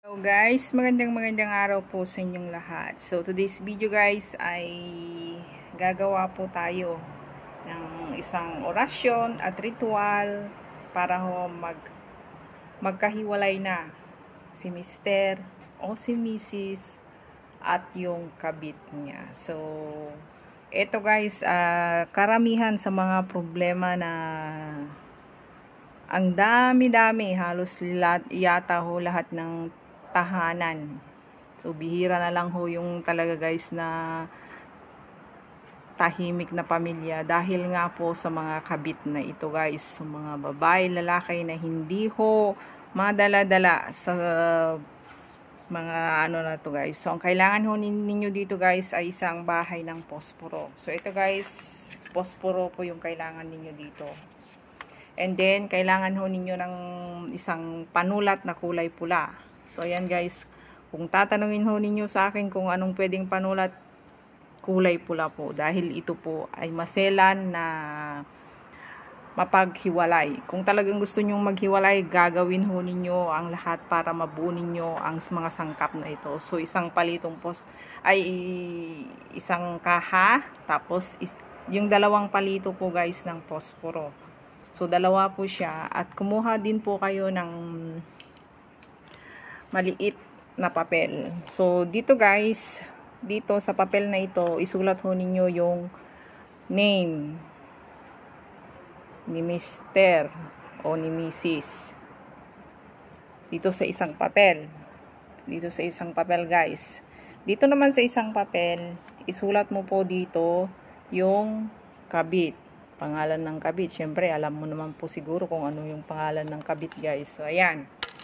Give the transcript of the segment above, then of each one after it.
Hello guys, magandang araw po sa inyong lahat. So today's video guys ay gagawa po tayo ng isang orasyon at ritual para magkahiwalay na si Mr. o si Mrs. at yung kabit niya. So eto guys, karamihan sa mga problema na ang dami-dami, halos yata ho lahat ng tahanan. So bihira na lang ho yung talaga guys na tahimik na pamilya dahil nga po sa mga kabit na ito guys, sa mga babae, lalaki na hindi ho madala-dala sa mga ano na to guys. So ang kailangan ho ninyo dito guys ay isang bahay ng posporo. So ito guys, posporo po yung kailangan ninyo dito. And then, kailangan ho ninyo ng isang panulat na kulay pula. So, ayan guys. Kung tatanungin ho ninyo sa akin kung anong pwedeng panulat, kulay pula po. Dahil ito po ay maselan na mapaghiwalay. Kung talagang gusto nyong maghiwalay, gagawin ho ninyo ang lahat para mabuo ninyo ang mga sangkap na ito. So, isang palitong ay isang kaha. Tapos, yung dalawang palito po guys ng posporo. So, dalawa po siya. At kumuha din po kayo ng maliit na papel. So, dito guys, dito sa papel na ito, isulat ho ninyo yung name ni Mr. o ni Mrs. Dito sa isang papel. Dito sa isang papel guys. Dito naman sa isang papel, isulat mo po dito yung kabit. Pangalan ng kabit. Siyempre, alam mo naman po siguro kung ano yung pangalan ng kabit, guys. So, ayan.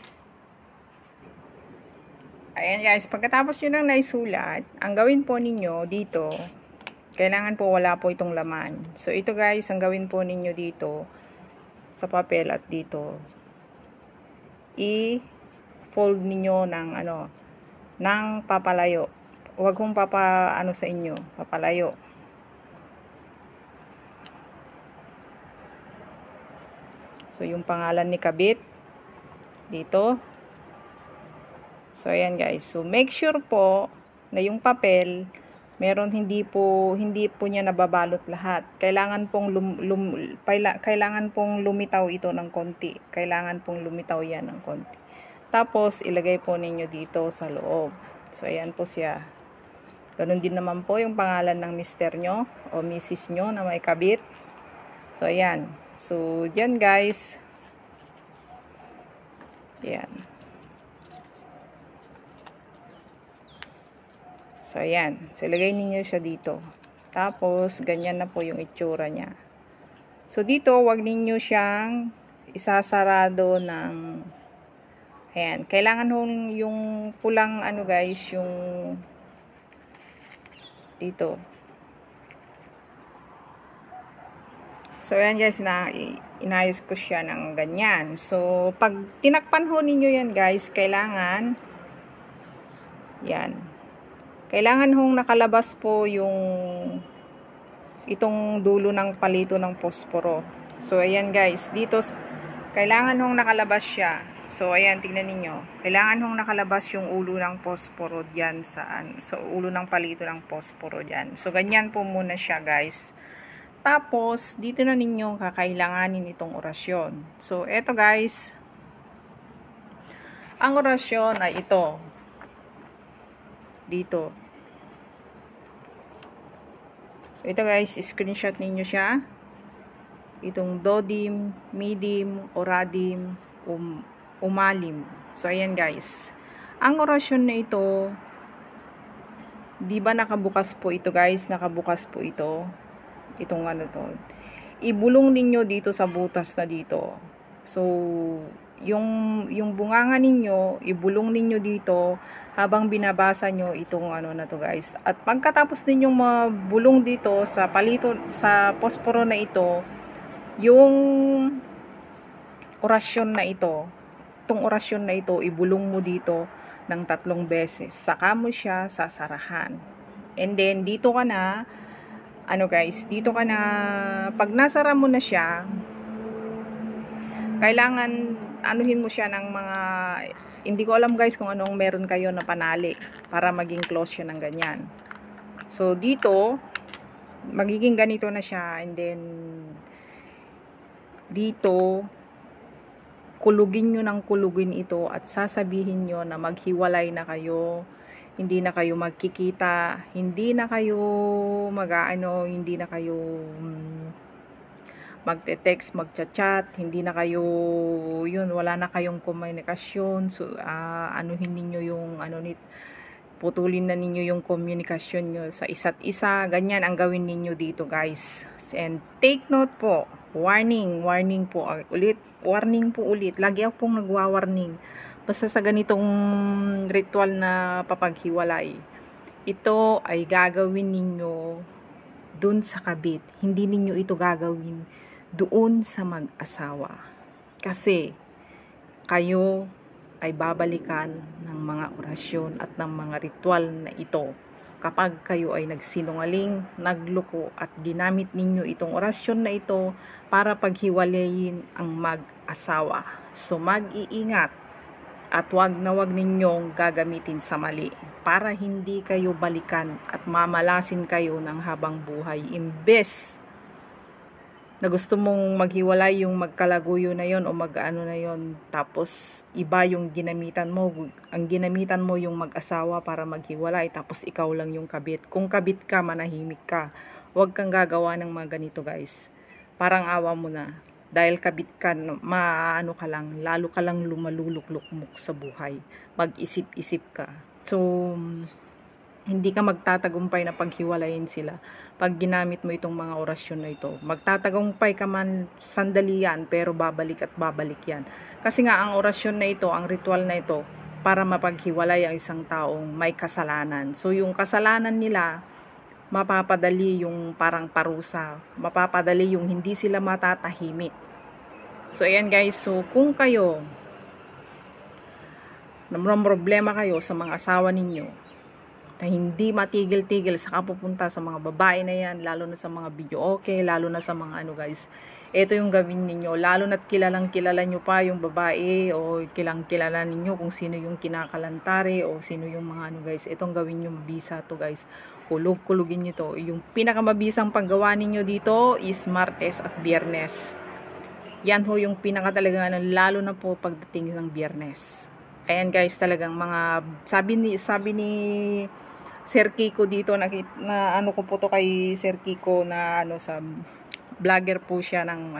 Ayan, guys. Pagkatapos nyo nang naisulat, ang gawin po ninyo dito, kailangan po wala po itong laman. So, ito, guys, ang gawin po ninyo dito, sa papel at dito, i-fold ninyo ng papalayo. Huwag kong sa inyo, papalayo. So, yung pangalan ni kabit dito. So, ayan guys. So, make sure po na yung papel, hindi po niya nababalot lahat. Kailangan pong lumitaw ito ng konti. Kailangan pong lumitaw yan ng konti. Tapos, ilagay po ninyo dito sa loob. So, ayan po siya. Ganun din naman po yung pangalan ng mister nyo o misis nyo na may kabit. So, ayan. So, dyan guys. Ayan. So, ayan. So, ilagay ninyo siya dito. Tapos, ganyan na po yung itsura niya. So, dito, wag ninyo siyang isasarado ng ayan. Kailangan yung pulang guys, yung dito. So, ayan guys, inayos ko siya ng ganyan. So, pag tinakpan ho ninyo yan guys, kailangan hong nakalabas po itong dulo ng palito ng posporo. So, ayan guys, dito, kailangan hong nakalabas siya. So, ayan, tingnan ninyo. Kailangan hong nakalabas yung ulo ng posporo dyan so, ulo ng palito ng posporo dyan. So, ganyan po muna siya guys. Tapos, dito na ninyo kakailanganin itong orasyon. So, eto guys. Ang orasyon ay ito. Dito. Ito guys, screenshot ninyo siya. Itong dodim, midim, oradim, umalim. So, ayan guys. Ang orasyon na ito, di ba nakabukas po ito guys? Nakabukas po ito. Itong ibulong ninyo dito sa butas na dito. So, yung bunganga ninyo, ibulong ninyo dito habang binabasa nyo itong na to guys. At pagkatapos ninyong mabulong dito sa palito, sa posporo na ito, yung orasyon na ito, itong orasyon na ito, ibulong mo dito ng 3 beses. Saka mo siya sasarahan. And then, dito ka na, dito ka na, pag nasara mo na siya, kailangan anuhin mo siya ng mga Hindi ko alam guys kung anong meron kayo na panali para maging close siya ng ganyan. So dito, magiging ganito na siya, and then dito, kulugin nyo ng kulugin ito at sasabihin nyo na maghiwalay na kayo, hindi na kayo magkikita, hindi na kayo hindi na kayo magte-text, magchat-chat, hindi na kayo, wala na kayong komunikasyon. So, anuhin ninyo yung, putulin na ninyo yung komunikasyon nyo sa isa't isa. Ganyan ang gawin ninyo dito, guys. And take note po, warning po ulit. Lagi ako pong nagwa-warning. Basta sa ganitong ritual na papaghiwalay, ito ay gagawin ninyo dun sa kabit. Hindi ninyo ito gagawin doon sa mag-asawa. Kasi kayo ay babalikan ng mga orasyon at ng mga ritual na ito kapag kayo ay nagsinungaling, nagloko at ginamit ninyo itong orasyon na ito para paghiwalayin ang mag-asawa. So mag-iingat at wag ninyong gagamitin sa mali para hindi kayo balikan at mamalasin kayo ng habang buhay. Imbes na gusto mong maghiwalay yung magkalaguyo na yon o mag-ano na yon, tapos iba yung ginamitan mo, ang ginamitan mo yung mag-asawa para maghiwalay, tapos ikaw lang yung kabit. Kung kabit ka, manahimik ka. Huwag kang gagawa ng mga ganito guys. Parang awa mo na. Dahil kabit ka, maano ka lang, lalo ka lang lumaluluklukmuk sa buhay. Mag-isip-isip ka. So, hindi ka magtatagumpay na paghiwalayin sila pag ginamit mo itong mga orasyon na ito. Magtatagumpay ka man sandali yan, pero babalik at babalik yan. Kasi nga ang orasyon na ito, ang ritual na ito, para mapaghiwalay ang isang taong may kasalanan. So yung kasalanan nila, mapapadali yung parang parusa, mapapadali yung hindi sila matatahimik. So ayan guys, so kung kayo namang problema kayo sa mga asawa ninyo, na hindi matigil-tigil sa kapupunta sa mga babae na yan, lalo na sa mga video okay, lalo na sa mga guys, ito yung gawin ninyo, lalo na't kilalang kilala nyo pa yung babae o kilang kilala ninyo kung sino yung kinakalantare o sino yung mga guys, itong gawin nyo, mabisa to guys, kulugin nyo to. Yung pinakamabisang paggawa ninyo dito is Martes at Biyernes. Yan ho yung pinaka talaga lalo na po pagdating ng Biyernes. Ayan guys, talagang mga sabi ni Sir Kiko dito, na ano ko po to kay Sir Kiko na sa vlogger po siya ng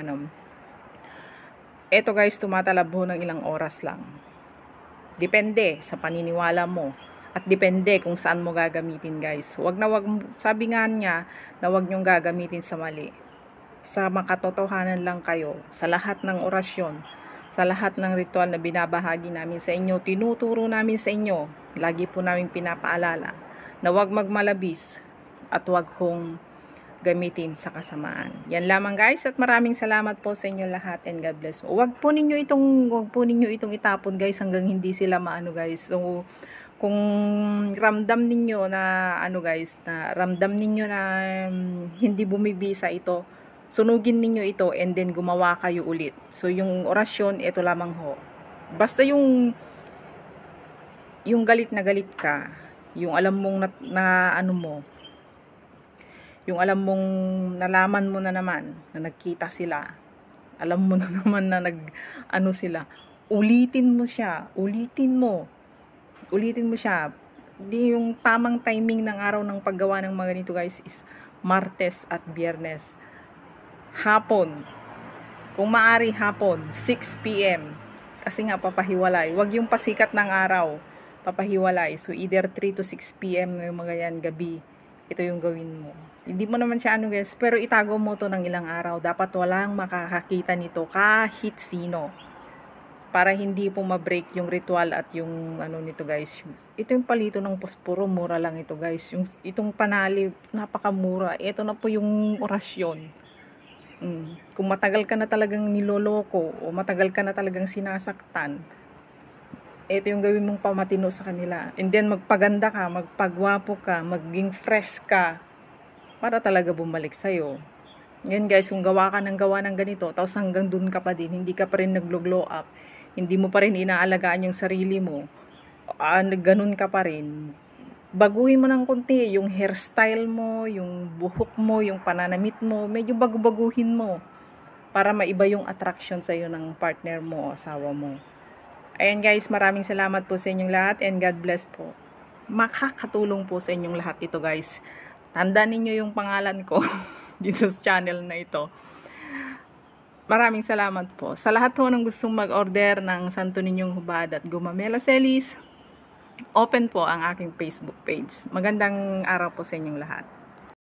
eto guys, tumatalab ho ng ilang oras lang. Depende sa paniniwala mo at depende kung saan mo gagamitin guys. Sabi nga niya na wag nyong gagamitin sa mali. Sa makatotohanan lang kayo, sa lahat ng orasyon, sa lahat ng ritual na binabahagi namin sa inyo, tinuturo namin sa inyo, lagi po namin pinapaalala na huwag magmalabis at huwag kong gamitin sa kasamaan. Yan lamang guys, at maraming salamat po sa inyo lahat, and God bless. Huwag po ninyo itong itapon guys hanggang hindi sila maano guys. So kung ramdam ninyo na guys, na ramdam ninyo na hindi bumibisa ito, sunugin ninyo ito and then gumawa kayo ulit. So yung orasyon, ito lamang ho. Basta yung galit na galit ka, yung alam mong yung alam mong nalaman mo na naman na nagkita sila, alam mo na naman na sila, ulitin mo siya, ulitin mo siya. Di yung tamang timing ng araw ng paggawa ng mga ganito guys is Martes at Biyernes, hapon, kung maari hapon, 6 PM, kasi nga papahiwalay, wag yung pasikat ng araw, papahiwalay. So either 3 to 6 PM yung mga yan, gabi, ito yung gawin mo. Hindi mo naman siya guys, pero itago mo to ng ilang araw. Dapat walang makakakita nito kahit sino, para hindi po ma-break yung ritual at yung nito guys. Ito yung palito ng posporo, mura lang ito guys. Itong panali, napakamura. Ito na po yung orasyon. Kung matagal ka na talagang niloloko o matagal ka na talagang sinasaktan, ito yung gawin mong pamatino sa kanila. And then magpaganda ka, magpagwapo ka, maging fresh ka, para talaga bumalik sa'yo. Yan guys, kung gawa ka ng ganito, tapos hanggang dun ka pa din, hindi ka pa rin naglo-glow up, hindi mo pa rin inaalagaan yung sarili mo, ganun ka pa rin, baguhin mo ng konti yung hairstyle mo, yung buhok mo, yung pananamit mo, medyo baguhin mo para maiba yung attraction sa'yo ng partner mo o asawa mo. Ayan guys, maraming salamat po sa inyong lahat and God bless po. Makakatulong po sa inyong lahat ito guys. Tandaan ninyo yung pangalan ko dito sa channel na ito. Maraming salamat po. Sa lahat po ng gustong mag-order ng Santo Ninyong Hubad at Gumamela Celis, open po ang aking Facebook page. Magandang araw po sa inyong lahat.